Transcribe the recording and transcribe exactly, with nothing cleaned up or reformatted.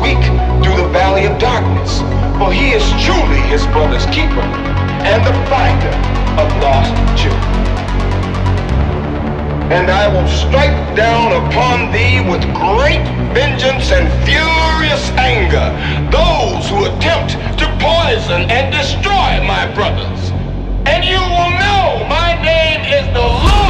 weak through the valley of darkness, for he is truly his brother's keeper and the finder of lost children. And I will strike down upon thee with great vengeance and furious anger those who attempt to poison and destroy my brothers. And you will know my name is the Lord.